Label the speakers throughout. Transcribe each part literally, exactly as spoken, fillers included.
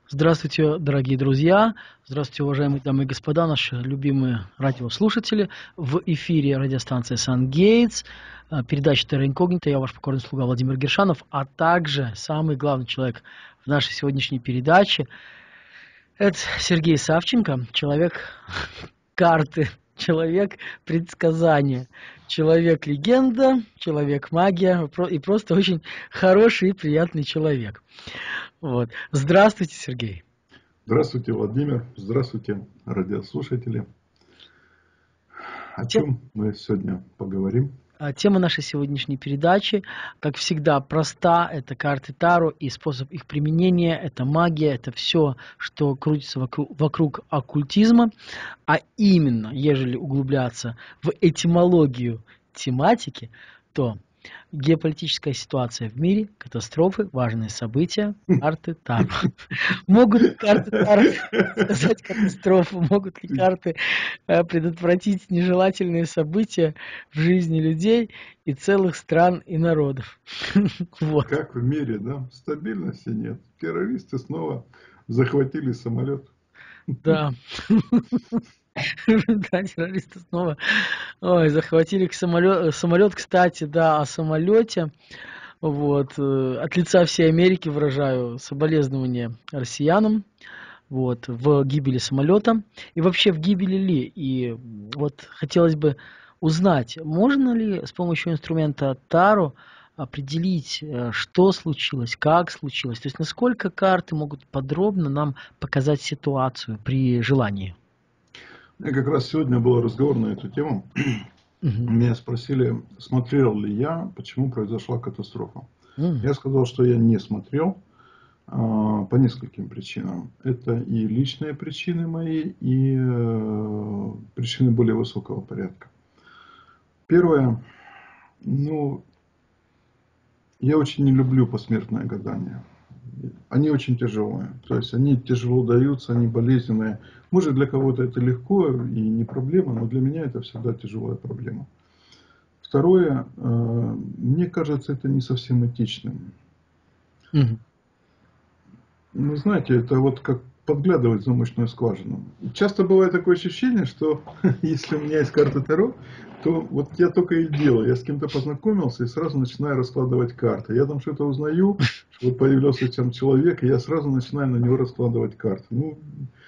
Speaker 1: Здравствуйте, дорогие друзья! Здравствуйте, уважаемые дамы и господа, наши любимые радиослушатели! В эфире радиостанция Сан-Гейтс, передача Терра Инкогнита. Я ваш покорный слуга Владимир Гершанов, а также самый главный человек в нашей сегодняшней передаче – это Сергей Савченко, человек карты, человек предсказания, человек-легенда, человек-магия и просто очень хороший и приятный человек. Вот. Здравствуйте, Сергей.
Speaker 2: Здравствуйте, Владимир. Здравствуйте, радиослушатели. О чем мы сегодня поговорим?
Speaker 1: Тема нашей сегодняшней передачи, как всегда, проста. Это карты Таро и способ их применения. Это магия, это все, что крутится вокруг, вокруг оккультизма. А именно, ежели углубляться в этимологию тематики, то геополитическая ситуация в мире, катастрофы, важные события, карты Таро. Могут ли карты Таро сказать катастрофу? Могут ли карты предотвратить нежелательные события в жизни людей и целых стран и народов? Вот.
Speaker 2: Как в мире, да? Стабильности нет. Террористы снова захватили самолет.
Speaker 1: Да. Да, террористы снова Ой, захватили самолет, самолет, кстати, да, о самолете. Вот. От лица всей Америки выражаю соболезнования россиянам вот, в гибели самолета. И вообще в гибели ли. И вот хотелось бы узнать, можно ли с помощью инструмента Таро определить, что случилось, как случилось. То есть насколько карты могут подробно нам показать ситуацию при желании.
Speaker 2: У меня как раз сегодня был разговор на эту тему. Uh-huh. Меня спросили, смотрел ли я, почему произошла катастрофа. Uh-huh. Я сказал, что я не смотрел а, по нескольким причинам. Это и личные причины мои, и э, причины более высокого порядка. Первое, ну, я очень не люблю посмертное гадание. Они очень тяжелые. То есть они тяжело даются, они болезненные. Может, для кого-то это легко и не проблема, но для меня это всегда тяжелая проблема. Второе, мне кажется, это не совсем этичным.
Speaker 1: Угу.
Speaker 2: Вы знаете, это вот как подглядывать в замочную скважину. Часто бывает такое ощущение, что если у меня есть карта Таро, то вот я только и делаю. Я с кем-то познакомился и сразу начинаю раскладывать карты. Я там что-то узнаю, что вот появился там человек, и я сразу начинаю на него раскладывать карты. Ну,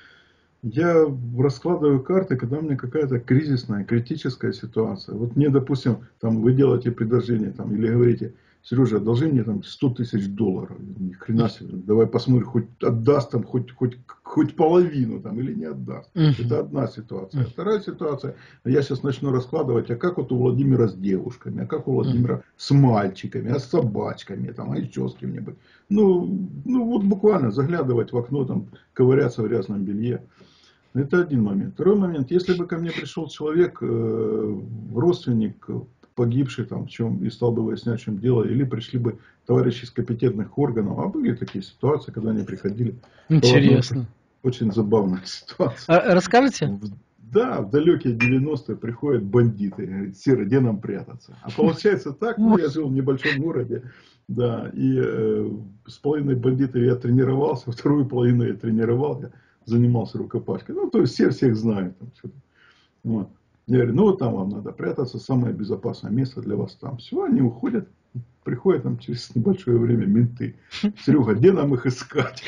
Speaker 2: я раскладываю карты, когда у меня какая-то кризисная, критическая ситуация. Вот мне, допустим, там вы делаете предложение там, или говорите: Сережа, одолжи мне там сто тысяч долларов. Ни хрена себе. Давай посмотрим, хоть отдаст там, хоть, хоть, хоть половину там или не отдаст. Uh-huh. Это одна ситуация. Uh-huh. Вторая ситуация. Я сейчас начну раскладывать, а как вот у Владимира с девушками, а как у Владимира uh-huh. с мальчиками, а с собачками, там, а еще с кем-нибудь. Ну, ну, вот буквально заглядывать в окно, там, ковыряться в грязном белье. Это один момент. Второй момент. Если бы ко мне пришел человек, э, родственник, погибший там в чем, и стал бы выяснять, в чем дело, или пришли бы товарищи из компетентных органов, а были такие ситуации, когда они приходили.
Speaker 1: Интересно.
Speaker 2: Очень забавная ситуация.
Speaker 1: А, расскажите?
Speaker 2: Да, в далекие девяностые приходят бандиты, говорят: Серый, где нам прятаться? А получается так, ну я жил в небольшом городе, да, и э, с половиной бандитов я тренировался, вторую половину я тренировал, я занимался рукопашкой. Ну, то есть все всех знают. Там, вот. Я говорю: ну вот там вам надо прятаться, самое безопасное место для вас там. Все, они уходят, приходят там через небольшое время менты. Серега, где нам их искать?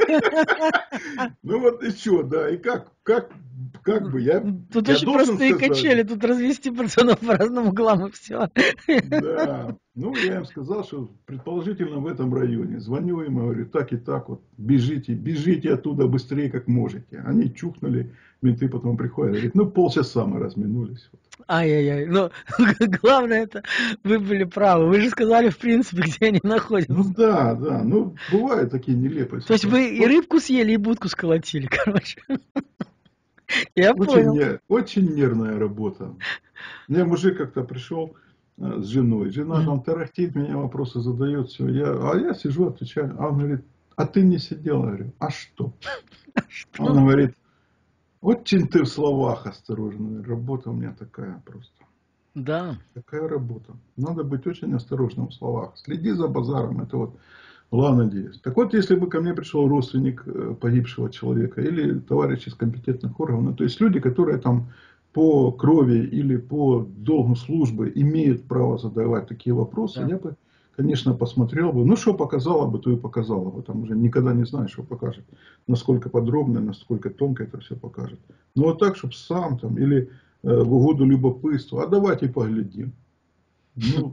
Speaker 2: Ну вот и что, да, и как, как, как бы я...
Speaker 1: Тут очень простые качели, тут развести пацанов по разным углам и все.
Speaker 2: Да, ну я им сказал, что предположительно в этом районе. Звоню им, говорю: так и так вот, бежите, бежите оттуда быстрее, как можете. Они чухнули, менты потом приходят, говорят: ну полчаса мы разминулись.
Speaker 1: Ай-яй-яй, но главное это, вы были правы. Вы же сказали, в принципе, где они находятся.
Speaker 2: Ну да, да, ну бывают такие нелепые
Speaker 1: То есть вы и рыбку съели, и будку сколотили, короче. Я
Speaker 2: очень,
Speaker 1: понял.
Speaker 2: Не, очень нервная работа. Мне мужик как-то пришел с женой. Жена mm. там тарахтит, меня вопросы задает, все. Я, а я сижу, отвечаю. А он говорит: а ты не сидел? Я говорю: а что?
Speaker 1: А что?
Speaker 2: Он говорит: очень ты в словах осторожный. Работа у меня такая просто.
Speaker 1: Да.
Speaker 2: Такая работа. Надо быть очень осторожным в словах. Следи за базаром. Это вот Была надеюсь. Так вот, если бы ко мне пришел родственник э, погибшего человека или товарищ из компетентных органов, ну, то есть люди, которые там по крови или по долгу службы имеют право задавать такие вопросы,
Speaker 1: Да.
Speaker 2: я бы, конечно, посмотрел бы. Ну, что показала бы, то и показала бы. Там уже никогда не знаешь, что покажет. Насколько подробно, насколько тонко это все покажет. Но вот так, чтобы сам там или э, в угоду любопытству. А давайте поглядим. Ну,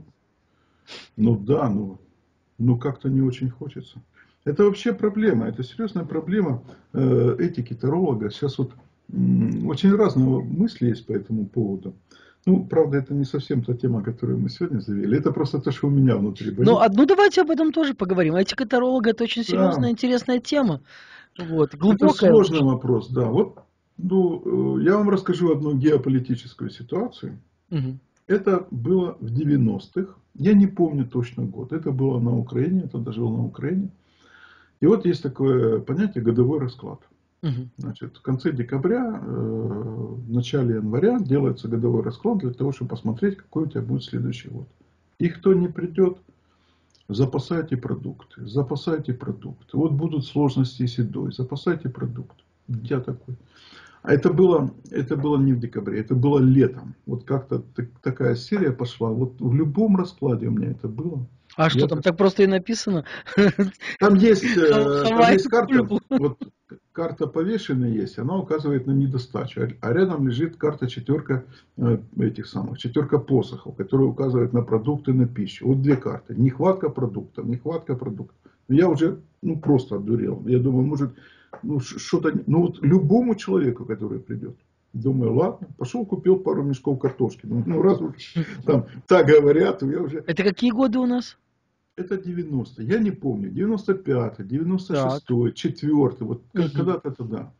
Speaker 2: ну да, ну, ну как-то не очень хочется. Это вообще проблема, это серьезная проблема э, этики таролога. Сейчас вот м, очень разные мысли есть по этому поводу. Ну, правда, это не совсем та тема, которую мы сегодня завели. Это просто то, что у меня внутри
Speaker 1: Ну,
Speaker 2: болит.
Speaker 1: а, ну, давайте об этом тоже поговорим. Этика таролога — это очень
Speaker 2: Да,
Speaker 1: серьезная, интересная тема. Вот,
Speaker 2: это
Speaker 1: глубокая
Speaker 2: сложный
Speaker 1: очень.
Speaker 2: вопрос, да. Вот, ну, э, я вам расскажу одну геополитическую ситуацию.
Speaker 1: Мгм.
Speaker 2: Это было в девяностых. Я не помню точно год. Это было на Украине, я тогда жил на Украине. И вот есть такое понятие годовой расклад.
Speaker 1: Мгм.
Speaker 2: Значит, в конце декабря, э, в начале января делается годовой расклад для того, чтобы посмотреть, какой у тебя будет следующий год. И кто не придет, запасайте продукты, запасайте продукты. Вот будут сложности с едой, запасайте продукты. Я такой. А это было, это было не в декабре, это было летом. Вот как-то так- такая серия пошла. Вот в любом раскладе у меня это было.
Speaker 1: А что
Speaker 2: Я
Speaker 1: там, так просто и написано?
Speaker 2: Там есть,
Speaker 1: Хав-
Speaker 2: э, там
Speaker 1: Хавай
Speaker 2: есть карта,
Speaker 1: бульбу.
Speaker 2: вот карта повешенная есть, она указывает на недостачу, а а рядом лежит карта четверка э, этих самых, четверка посохов, которая указывает на продукты, на пищу. Вот две карты. Нехватка продуктов, нехватка продуктов. Я уже, ну, просто одурел. Я думаю, может, ну, ш- что-то, ну, вот любому человеку, который придет. Думаю, ладно, пошел купил пару мешков картошки. Ну, ну, раз уж там так говорят, то я уже...
Speaker 1: Это какие годы у нас?
Speaker 2: Это девяностые, я не помню, девяносто пятый, девяносто
Speaker 1: Так.
Speaker 2: шестой, четвёртый, вот к-
Speaker 1: Мгм.
Speaker 2: когда-то тогда.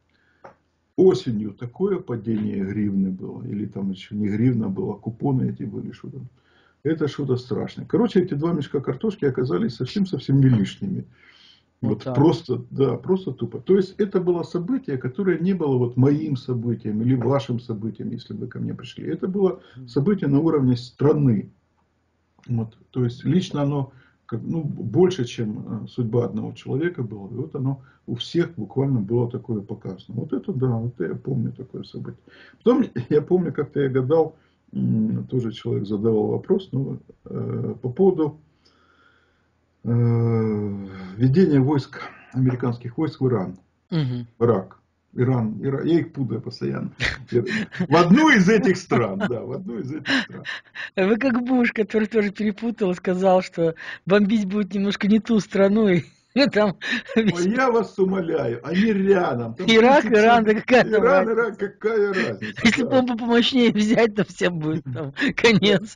Speaker 2: Осенью такое падение гривны было, или там еще не гривна была, купоны эти были, что там. Это что-то страшное. Короче, эти два мешка картошки оказались совсем-совсем не лишними.
Speaker 1: Вот
Speaker 2: Вот
Speaker 1: так.
Speaker 2: просто, да, просто тупо. То есть, это было событие, которое не было вот моим событием или вашим событием, если бы ко мне пришли. Это было событие на уровне страны. Вот, то есть лично оно как, ну, больше, чем э, судьба одного человека было. И вот оно у всех буквально было такое показано. Вот это да, вот я помню такое событие. Потом я помню, как-то я гадал, м, тоже человек задавал вопрос, ну, э, по поводу э, введения войск, американских войск в Иран.
Speaker 1: Мгм.
Speaker 2: В Ирак. Иран, Ира- я их путаю постоянно. В одну из этих стран, да, в одну из этих стран.
Speaker 1: Вы как Буш, который тоже перепутал, сказал, что бомбить будет немножко не ту страну, и там весь
Speaker 2: Ой, я вас умоляю, они рядом. Там
Speaker 1: Ирак,
Speaker 2: пусть
Speaker 1: Иран,
Speaker 2: все...
Speaker 1: да какая там
Speaker 2: Иран, Иран,
Speaker 1: разница?
Speaker 2: какая разница,
Speaker 1: Если
Speaker 2: да.
Speaker 1: бомбу помощнее взять, то всем будет там конец.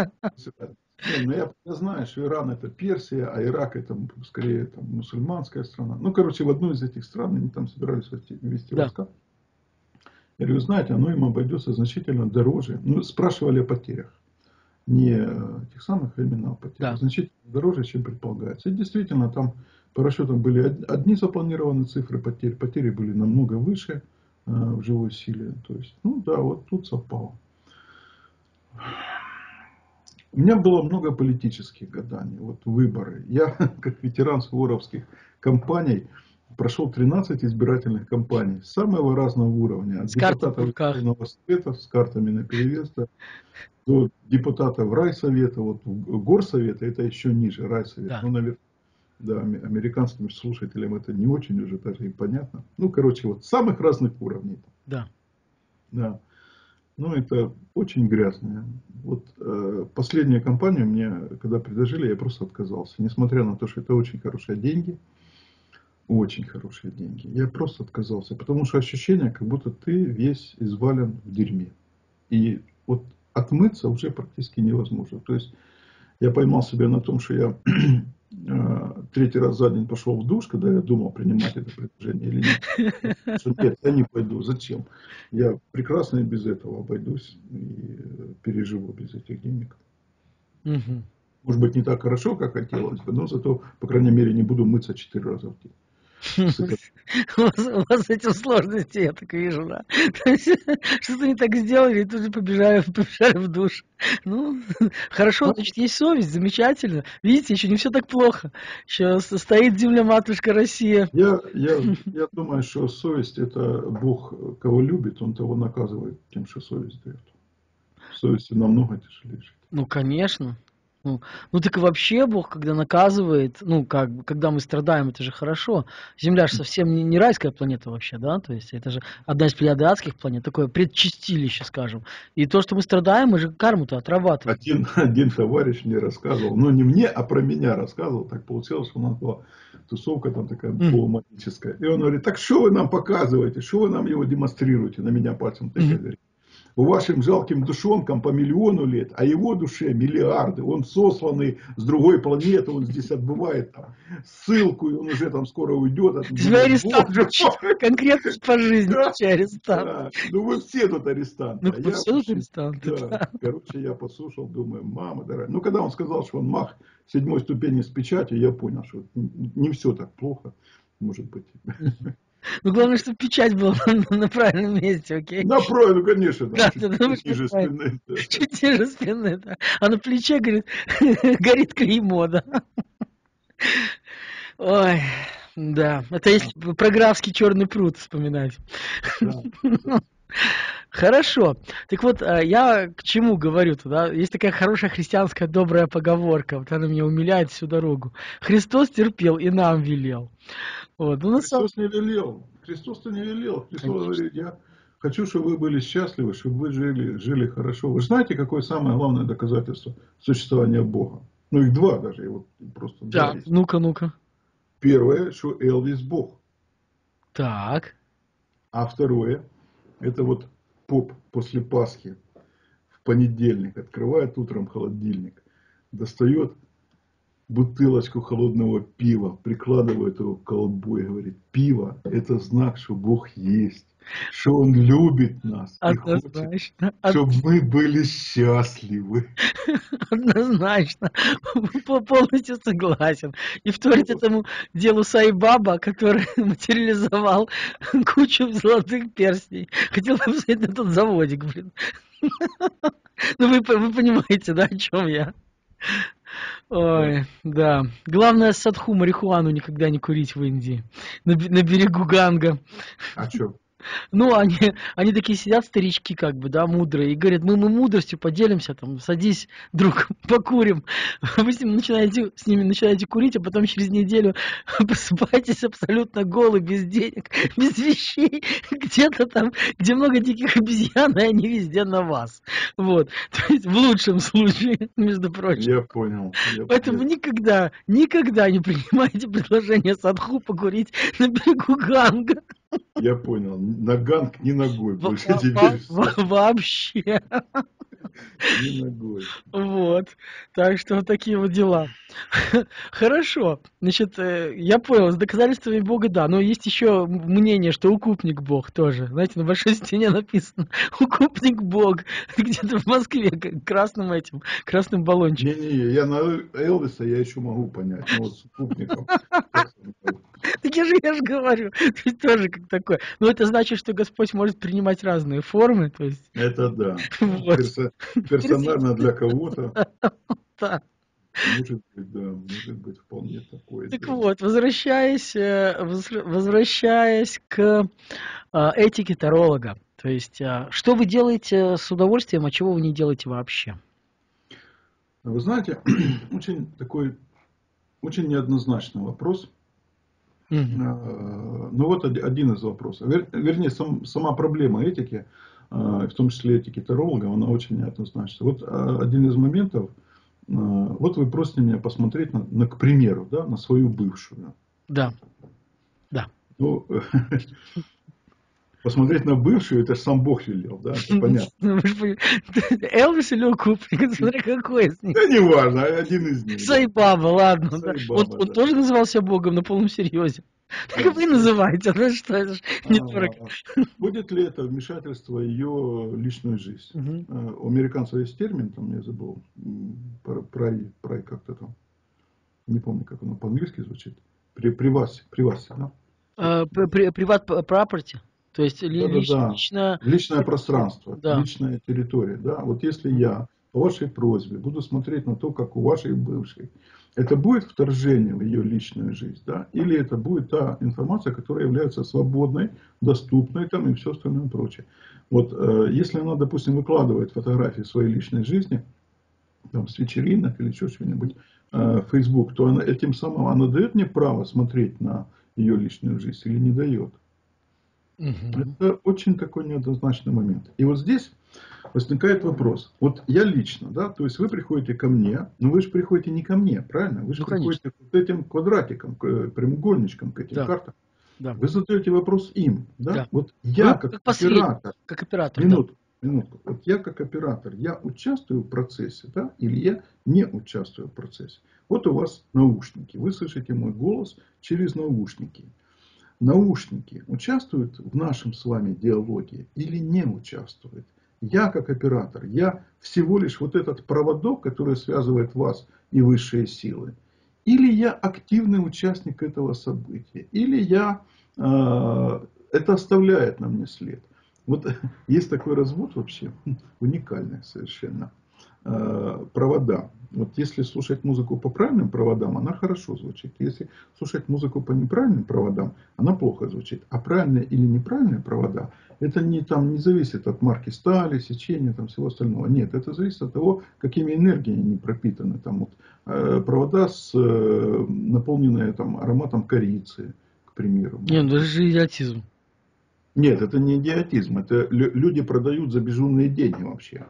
Speaker 2: Не, ну я, я знаю, что Иран это Персия, а Ирак это скорее там, мусульманская страна. Ну, короче, в одну из этих стран они там собирались ввести, ввести
Speaker 1: Да.
Speaker 2: войска. Я говорю, знаете, оно им обойдется значительно дороже. Ну, спрашивали о потерях. Не э, тех самых, а именно о потерях.
Speaker 1: Да.
Speaker 2: Значительно дороже, чем предполагается. И действительно, там по расчетам были од- одни запланированные цифры потерь. Потери были намного выше э, в живой силе. То есть, ну да, вот тут совпало. У меня было много политических гаданий, вот выборы. Я, как ветеран суворовских кампаний, прошел тринадцать избирательных кампаний самого разного уровня. От
Speaker 1: С картой в
Speaker 2: депутатов
Speaker 1: руках.
Speaker 2: Верховного Совета с картами наперевес, да, до депутатов райсовета, вот горсовета, это еще ниже, райсовет.
Speaker 1: Да.
Speaker 2: Ну, наверное, да, аме- американским слушателям это не очень уже даже и понятно. Ну, короче, вот самых разных уровней.
Speaker 1: Да.
Speaker 2: Да. Ну, это очень грязно. Вот э, последнюю компанию мне, когда предложили, я просто отказался. Несмотря на то, что это очень хорошие деньги. Очень хорошие деньги. Я просто отказался. Потому что ощущение, как будто ты весь извален в дерьме. И вот отмыться уже практически невозможно. То есть, я поймал себя на том, что я э, третий раз за день пошел в душ, когда я думал, принимать это предложение или нет. Что нет, я не пойду. Зачем? Я прекрасно и без этого обойдусь и э, переживу без этих денег.
Speaker 1: Мгм.
Speaker 2: Может быть, не так хорошо, как хотелось бы, но зато, по крайней мере, не буду мыться четыре раза в день. Сэкономлю.
Speaker 1: У вас, у вас с этим сложности, я так вижу, да. То есть, что-то не так сделали, и тут же побежали, побежали в душ. Ну, хорошо,
Speaker 2: Ну,
Speaker 1: значит, есть совесть, замечательно. Видите, еще не все так плохо. Еще с- стоит земля-матушка Россия.
Speaker 2: я, я, я думаю, что совесть это Бог, кого любит, он того наказывает тем, что совесть дает. Совести намного тяжелее жить.
Speaker 1: Ну, конечно. Ну, ну так и вообще Бог, когда наказывает, ну, как, бы, когда мы страдаем, это же хорошо. Земля же совсем не, не райская планета вообще, да, то есть это же одна из плеяды адских планет, такое предчистилище, скажем. И то, что мы страдаем, мы же карму-то отрабатываем.
Speaker 2: Один, один товарищ мне рассказывал, но не мне, а про меня рассказывал. Так получилось, что у нас была тусовка там такая
Speaker 1: Мгм.
Speaker 2: полумагическая. И он говорит, так что вы нам показываете, что вы нам его демонстрируете, на меня пальцем тыкает.
Speaker 1: Мгм.
Speaker 2: Говорит, у вашим жалким душонкам по миллиону лет, а его душе миллиарды. Он сосланный с другой планеты, он здесь отбывает там ссылку, и он уже там скоро уйдет. А
Speaker 1: Тебя
Speaker 2: думает,
Speaker 1: арестант
Speaker 2: Бог,
Speaker 1: звучит, конкретно по жизни,
Speaker 2: да,
Speaker 1: вообще арестант.
Speaker 2: да, ну вы все тут арестанты.
Speaker 1: Ну,
Speaker 2: А
Speaker 1: мы
Speaker 2: я
Speaker 1: все тут
Speaker 2: вообще,
Speaker 1: арестанты,
Speaker 2: да,
Speaker 1: да.
Speaker 2: короче, я послушал, думаю, мама дорогая. Ну, когда он сказал, что он маг седьмой ступени с печатью, я понял, что не все так плохо, может быть.
Speaker 1: Ну, главное, чтобы печать была на, на правильном месте, окей?
Speaker 2: Напротив, ну, конечно, там
Speaker 1: Да,
Speaker 2: чуть,
Speaker 1: ты думаешь,
Speaker 2: чуть ниже
Speaker 1: понимаешь?
Speaker 2: спины. Да.
Speaker 1: Чуть ниже спины, да. А на плече, говорит, горит клеймо, да. Ой, да. Это если про графский черный пруд вспоминать.
Speaker 2: Да.
Speaker 1: Хорошо. Так вот, а, я к чему говорю-то, да? Есть такая хорошая христианская добрая поговорка, вот она меня умиляет всю дорогу. Христос терпел и нам велел. Вот, ну, на самом...
Speaker 2: Христос не велел. Христос-то не велел. Христос
Speaker 1: Конечно.
Speaker 2: говорит, я хочу, чтобы вы были счастливы, чтобы вы жили, жили хорошо. Вы знаете, какое самое главное доказательство существования Бога? Ну, их два даже, и вот просто два
Speaker 1: Да,
Speaker 2: есть.
Speaker 1: ну-ка, ну-ка.
Speaker 2: Первое, что Элвис Бог.
Speaker 1: Так.
Speaker 2: А второе, это вот поп после Пасхи в понедельник открывает утром холодильник, достает бутылочку холодного пива, прикладывает его к колбу и говорит, пиво это знак, что Бог есть, что Он любит нас и хочет,
Speaker 1: Однозначно. Од-
Speaker 2: чтобы мы были счастливы.
Speaker 1: Однозначно. По- Полностью согласен. И вторить
Speaker 2: Вот.
Speaker 1: этому делу Сайбаба, который материализовал кучу золотых перстней. Хотел бы посмотреть на тот заводик, блин. Ну, вы, по- вы понимаете, да, о чем я?
Speaker 2: Да.
Speaker 1: Ой, да. Главное, садху, марихуану никогда не курить в Индии. На, бе- на берегу Ганга.
Speaker 2: А что?
Speaker 1: Ну, они, они такие сидят, старички, как бы, да, мудрые, и говорят, мы, мы мудростью поделимся, там, садись, друг, покурим. Вы с, ним начинаете, с ними начинаете курить, а потом через неделю просыпаетесь абсолютно голый, без денег, без вещей, где-то там, где много диких обезьян, и они везде на вас. Вот, то есть в лучшем случае, между прочим.
Speaker 2: Я понял. Я,
Speaker 1: Поэтому
Speaker 2: я,
Speaker 1: никогда, никогда не принимайте предложение садху покурить на берегу Ганга.
Speaker 2: я понял. На ганг ни ногой
Speaker 1: Во-
Speaker 2: больше
Speaker 1: во-
Speaker 2: теперь
Speaker 1: во-
Speaker 2: все.
Speaker 1: во- Вообще.
Speaker 2: Ни ногой.
Speaker 1: Вот. Так что вот такие вот дела. Хорошо. Значит, э, я понял, с доказательствами Бога, да. Но есть еще мнение, что укупник Бог тоже. Знаете, на большой стене написано укупник Бог. Где-то в Москве к- красным этим, красным баллончиком.
Speaker 2: Не-не, я на Элвиса я еще могу понять. Но вот с укупником я сомневаюсь.
Speaker 1: Так я же, я же говорю, то есть тоже как такое. Но это значит, что Господь может принимать разные формы, то есть
Speaker 2: Это да. да.
Speaker 1: вот.
Speaker 2: Персо- персонально для кого-то
Speaker 1: Да.
Speaker 2: может быть, да, может быть вполне такое
Speaker 1: Так
Speaker 2: дело.
Speaker 1: вот, возвращаясь, э, возра- возвращаясь к а, этике таролога, то есть а, что вы делаете с удовольствием, а чего вы не делаете вообще?
Speaker 2: Вы знаете, очень такой, очень неоднозначный вопрос.
Speaker 1: Мгм.
Speaker 2: А, Ну вот оди- один из вопросов. Вер- Вернее, сам- сама проблема этики, а, в том числе этики таролога, она очень неоднозначна. Вот а, один из моментов, а, вот вы просите меня посмотреть, на, на, к примеру, да, на свою бывшую.
Speaker 1: Да, да.
Speaker 2: Ну, посмотреть на бывшую, это же сам Бог велел, да, это понятно.
Speaker 1: Ну, вы ж пони- Элвис или укупник? Смотри, какой из них.
Speaker 2: Да не важно, один из них, да.
Speaker 1: Сайбаба, ладно, да. Он,
Speaker 2: Сайбаба,
Speaker 1: он
Speaker 2: да.
Speaker 1: тоже назывался Богом на полном серьезе. Так и
Speaker 2: Да.
Speaker 1: вы называете, ну что, это ж не только.
Speaker 2: А, Будет ли это вмешательство в ее личную жизнь?
Speaker 1: Мгм.
Speaker 2: А, У американцев есть термин, там я забыл, м, про, про, про как-то там, не помню, как оно по-английски звучит. При, приваси, приваси, да?
Speaker 1: Э, Приват property, то есть ли- лич-
Speaker 2: Да-да-да.
Speaker 1: лично,
Speaker 2: Личное пространство,
Speaker 1: да.
Speaker 2: личная территория. Да? Вот если я по вашей просьбе буду смотреть на то, как у вашей бывшей, это будет вторжение в ее личную жизнь, да? Или это будет та информация, которая является свободной, доступной там и все остальное прочее. Вот э, если она, допустим, выкладывает фотографии своей личной жизни, там, с вечеринок или еще что-нибудь, э, в Facebook, то она этим самым она дает мне право смотреть на ее личную жизнь или не дает?
Speaker 1: Мгм.
Speaker 2: Это очень такой неоднозначный момент. И вот здесь возникает вопрос. Вот я лично, да, то есть вы приходите ко мне, но вы же приходите не ко мне, правильно? Вы же
Speaker 1: Ну, конечно,
Speaker 2: приходите к вот этим квадратикам, к э, прямоугольничкам, к этим
Speaker 1: да,
Speaker 2: картам.
Speaker 1: да,
Speaker 2: Вы задаете вопрос им, да?
Speaker 1: да.
Speaker 2: Вот
Speaker 1: Вы
Speaker 2: я как
Speaker 1: как посредник,
Speaker 2: оператор,
Speaker 1: как оператор, да.
Speaker 2: минутку, минутку, вот я как оператор, я участвую в процессе, да, или я не участвую в процессе. Вот у вас наушники, вы слышите мой голос через наушники. Наушники участвуют в нашем с вами диалоге или не участвуют? Я как оператор, я всего лишь вот этот проводок, который связывает вас и высшие силы. Или я активный участник этого события, или я, э, это оставляет на мне след. Вот есть такой развод вообще, уникальный совершенно. Э, провода. Вот если слушать музыку по правильным проводам, она хорошо звучит. Если слушать музыку по неправильным проводам, она плохо звучит. А правильные или неправильные провода, это не, там, не зависит от марки стали, сечения, там, всего остального. Нет, это зависит от того, какими энергиями они пропитаны. Там, вот, э, провода, с, э, наполненные там, ароматом корицы, к примеру,
Speaker 1: Не,
Speaker 2: может
Speaker 1: ну это
Speaker 2: быть.
Speaker 1: же идиотизм.
Speaker 2: Нет, это не идиотизм. Это лю- люди продают за безумные деньги вообще.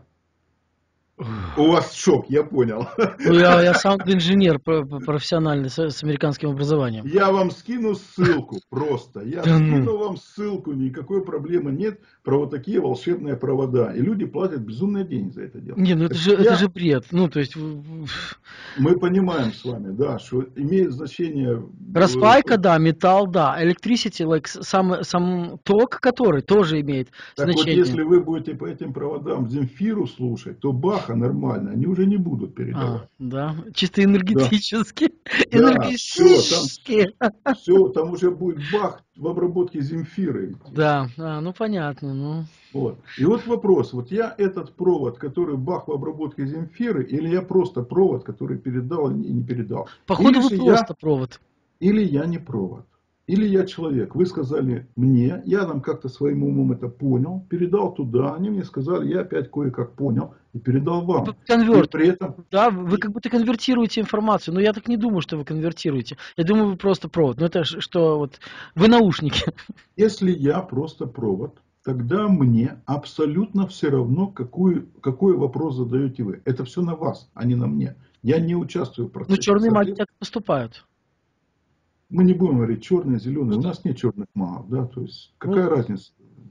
Speaker 2: У вас шок, я понял.
Speaker 1: Ну, я, я саунд-инженер про- про- профессиональный с, с американским образованием.
Speaker 2: Я вам скину ссылку просто. Я
Speaker 1: Да ну.
Speaker 2: скину вам ссылку, никакой проблемы нет про вот такие волшебные провода. И люди платят безумные деньги за это дело.
Speaker 1: Не, ну это
Speaker 2: Так
Speaker 1: же, это
Speaker 2: я,
Speaker 1: же бред. Ну, то есть, в- в-
Speaker 2: мы понимаем с вами, да, что имеет значение,
Speaker 1: распайка,
Speaker 2: э,
Speaker 1: да, металл, да, electricity, like, сам, сам ток, который тоже имеет
Speaker 2: так вот
Speaker 1: значение.
Speaker 2: если вы будете по этим проводам Земфиру слушать, то Баха нормально, они уже не будут
Speaker 1: А,
Speaker 2: передавать.
Speaker 1: да, чисто
Speaker 2: Да,
Speaker 1: энергетически,
Speaker 2: да, все, там,
Speaker 1: энергетически.
Speaker 2: все, там уже будет Бах в обработке Земфира идти.
Speaker 1: Да, а, ну понятно, ну.
Speaker 2: Вот. И вот вопрос, вот я этот провод, который Бах в обработке Земфиры, или я просто провод, который передал и не передал? Или
Speaker 1: Походу вы
Speaker 2: же я,
Speaker 1: просто провод.
Speaker 2: или я не провод, или я человек. Вы сказали мне, я там как-то своим умом это понял, передал туда, они мне сказали, я опять кое-как понял и передал
Speaker 1: Типа
Speaker 2: вам. И
Speaker 1: конвертер.
Speaker 2: при этом,
Speaker 1: Да, вы
Speaker 2: и
Speaker 1: как будто конвертируете информацию, но я так не думаю, что вы конвертируете. Я думаю, вы просто провод. Ну это ж- что вот, вы наушники.
Speaker 2: если я просто провод, тогда мне абсолютно все равно, какую, какой вопрос задаете вы. Это все на вас, а не на мне. Я не участвую в
Speaker 1: Ну
Speaker 2: процессе.
Speaker 1: черные маги
Speaker 2: Соответственно,
Speaker 1: так поступают.
Speaker 2: мы не будем говорить черные, зеленые.
Speaker 1: Ну
Speaker 2: У
Speaker 1: да.
Speaker 2: нас нет черных магов, да, то есть какая
Speaker 1: Ну,
Speaker 2: разница?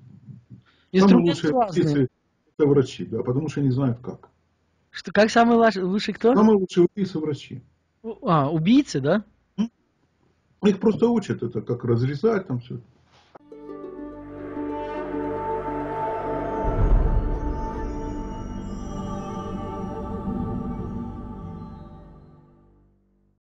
Speaker 2: Самые
Speaker 1: инструменты
Speaker 2: лучшие
Speaker 1: разные.
Speaker 2: убийцы это врачи, да, потому что они знают как.
Speaker 1: Что, как самый ваш, лучший кто?
Speaker 2: Самые лучшие убийцы врачи.
Speaker 1: А, убийцы, да?
Speaker 2: М? Их просто учат это, как разрезать там все.